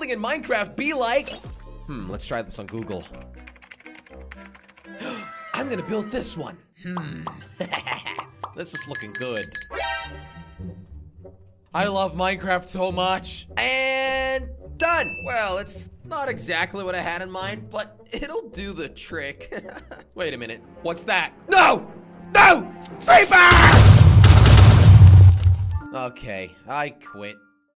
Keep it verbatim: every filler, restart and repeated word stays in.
building in Minecraft be like? Hmm, let's try this on Google. I'm gonna build this one. Hmm. This is looking good. I love Minecraft so much. And done. Well, it's not exactly what I had in mind, but it'll do the trick. Wait a minute. What's that? No! No! Creeper! Okay, I quit.